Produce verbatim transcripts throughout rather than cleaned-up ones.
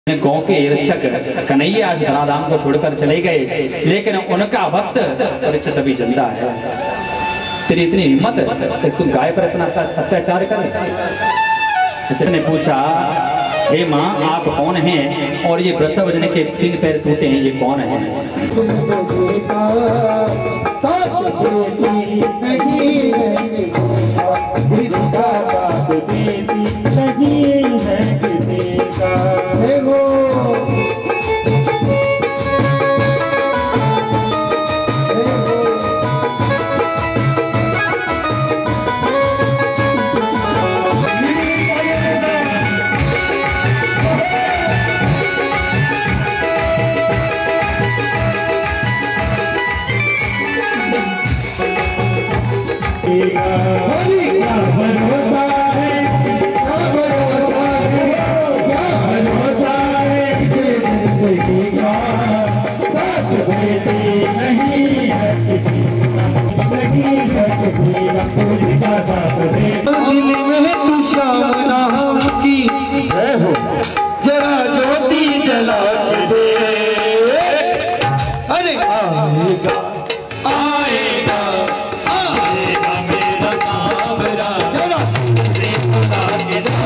गांव के रक्षक कन्हैया आज धराधाम को छोड़कर चले गए, लेकिन उनका भक्त परीक्षित अभी जिंदा है। तेरी इतनी हिम्मत कि तू गाय पर इतना अत्याचार कर। ने पूछा, हे माँ आप कौन हैं और ये वृषभजन के तीन पैर टूटे हैं, ये कौन है? जरा ज्योति जला के दे, अरे आएगा आएगा आएगा मेरा सांवरा, जरा से बुला के दे,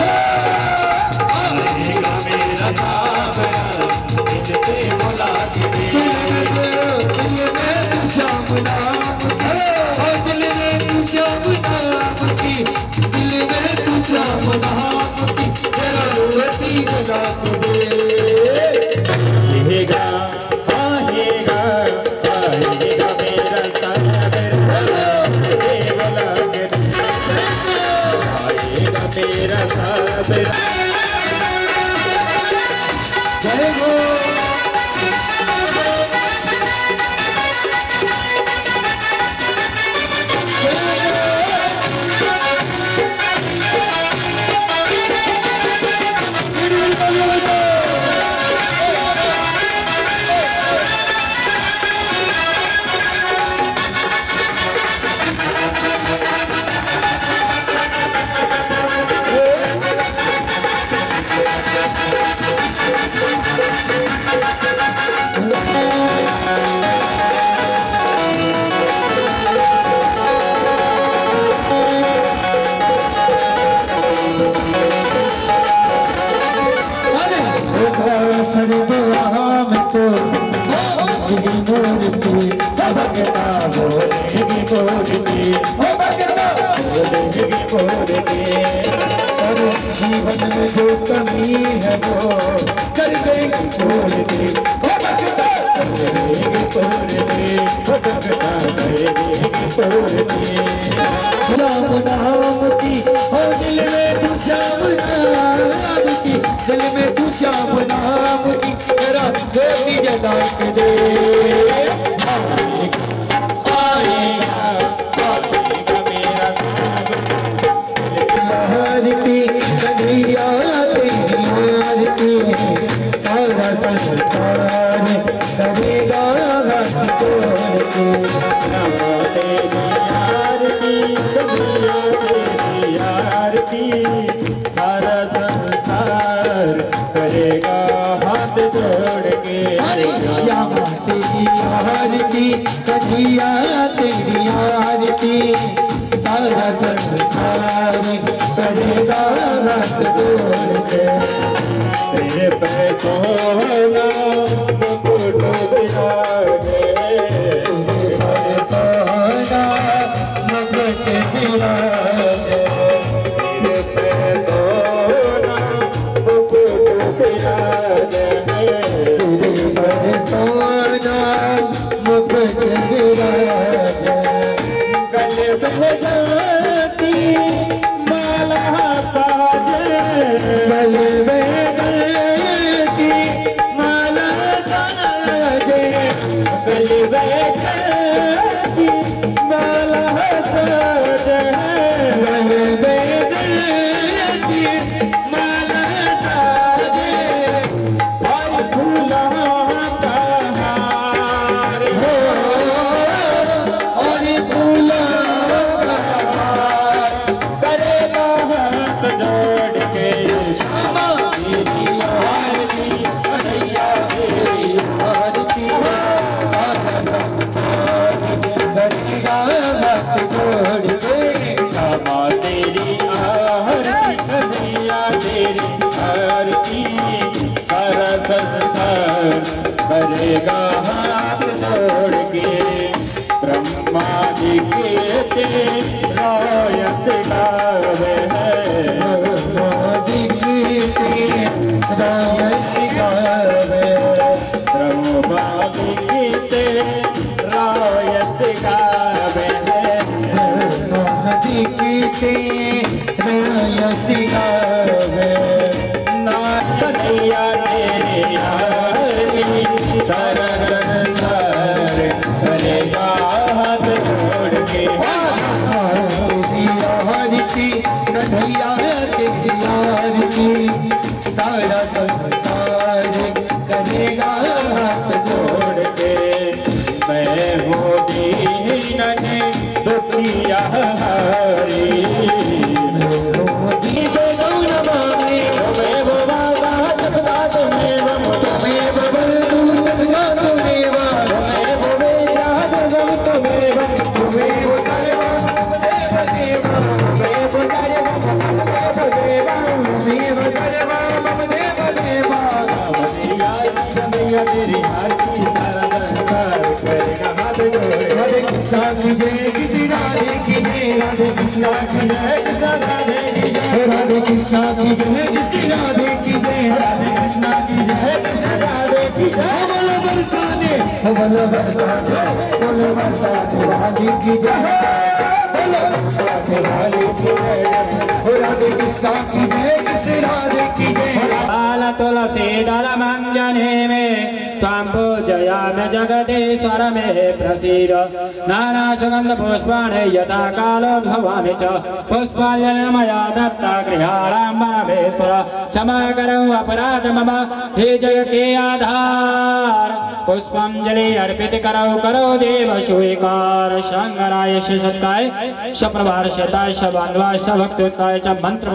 आएगा मेरा सांवरा, से बुला के दे। दिल में तू शाम नाम की, दिल में तू शाम नाम की, दिल में तू शाम नाम की, जरा रोटी जला के दे। आएगा आएगा आएगा मेरा सांवरा, बुला के दे, आएगा मेरा सांवरा। जय हो जीवन में जो कमी है वो कर देगी बोल दे, शाम नाम की हो दिल में तू शाम नाम की, दिल में तू शाम नाम की, जरा ज्योति जला के दे। करेगा हाथ जोड़ के, श्यामा तेरी आरती, कन्हैया तेरी आरती, सारा संसार करेगा हाथ जोड़ के। तेरे पैसों मुकुट बिराजे, सोना मुकुट बिराजे, तेरे पैसों मुकुट बिराजे, सिर पर सोना मुकुट बिराजे, गले में जाती माला साजे, गले में जाती माला साजे, गले में जाती माला साजे, गले में जाती माला साजे, और फूलों का हार हो, और फूलों का हार करेगा हाथ जोड़ के, श्यामा तेरी आरती, करेगा हाथ जोड़ के ब्रह्मा जी के रायत गावे ब्रह्मा जी के रायत गावे ब्रह्मा जी के रायत गावे ब्रह्मा जी के रायत गावे ना कन्हैया तेरे यारी सारा संसार करेगा हाथ जोड़ के यार की कन्हैया तेरी यार की सारा संसार करेगा हाथ जोड़ के मैं वो दीन दुखिया हारी राधे कृष्णा की जय कृष्ण राधे की जय राधे कृष्णा की जय कृष्ण राधे की जय राधे कृष्णा की जय कृष्ण राधे की जय राधे कृष्णा की जय कृष्ण राधे की जय बोलो बरसाने बोलो बरसाने बोलो बरसाने राधे की जय बोलो बरसाने राधे की जय राधे कृष्णा की जय कृष्ण राधे की जय बाल तुलसी दल मंजने में त्वां पूजयामि जगदीश्वर मे प्रसीद नाना सुगंध पुष्पाणि यथा कालोद्भवानि च पुष्पाञ्जलिर् मया दत्ता गृहाणाम्बरमेश्वर क्षमा करो अपराध मम हे जगते आधार पुष्पांजलि अर्पित करो करो देव स्वीकार शंकराय सत्ताय सप्रभार शताय स बांधवाय स भक्तोत्ताय च मंत्र